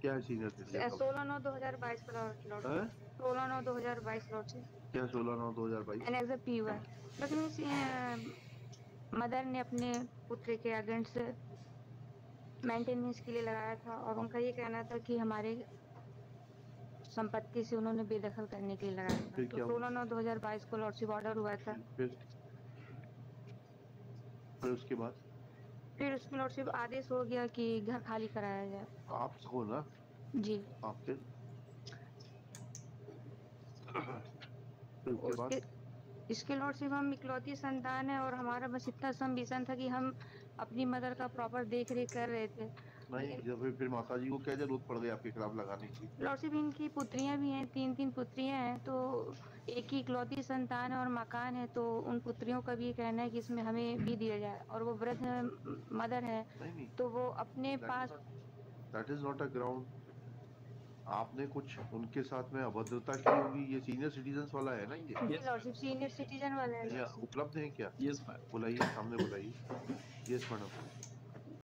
क्या है senior citizen? 16/9/2022 का लॉर्डशिप। 16/9/2022 लॉर्डशिप। क्या 16/9/2022? एंड एज अ पीवर, मदर ने अपने पुत्र के अगेंस्ट मेंटेनेंस के लिए लगाया था और उनका ये कहना था कि हमारे संपत्ति से उन्होंने बेदखल करने के लिए लगाया था। फिर तो क्या हुआ? 16/9/2022 को लॉर्डशिप ऑर्डर हुआ था। फिर उसके बाद फिर उसमें लॉर्डशिप आदेश हो गया कि घर खाली कराया जाए। आप हो ना? जी। आप फिर उसके बाद उसके इसके लॉर्डशिप हम इकलौती संतान है और हमारा बस इतना विजन था कि हम अपनी मदर का प्रॉपर देख रेख कर रहे थे। नहीं, जब फिर माता जी को क्या जरूरत पड़ गई आपके खिलाफ लगाने की? लॉर्डशिप इनकी पुत्रियां भी हैं, 3 पुत्रियां हैं, तो एक ही इकलौती संतान है और मकान है, तो उन पुत्रियों का भी ये कहना है कि इसमें हमें भी दिया जाए। और वो वृद्ध मदर है, नहीं नहीं, तो वो अपने पास। That is not a ground. आपने कुछ उनके साथ में अभद्रता की होगी। ये सीनियर सिटीजन वाला है ना ये? जी लॉर्डशिप सीनियर सिटीजन वाला है ये लॉर्डशिप। उपलब्ध है क्या? Yes ma'am. बुलाइए, सामने बुलाइए। Yes madam.